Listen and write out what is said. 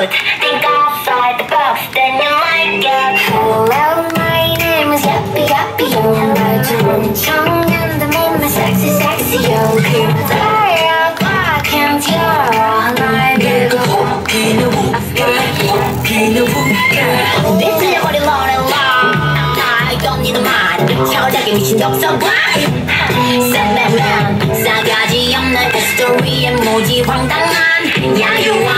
cute. Think I'll fly the boat, then you might get. Hello, my name is Yappy Yappy Yo. Hello, 청년들 몸매 sexy sexy yo. 그대여 과학한 티어라 날 밀고 호기는 웃겨 비틀려버린 로렐라 I don't need a mind 혈액에 미친 독서관 싸매면 싸가지 없는 히스토리에 모지 황당한 야유와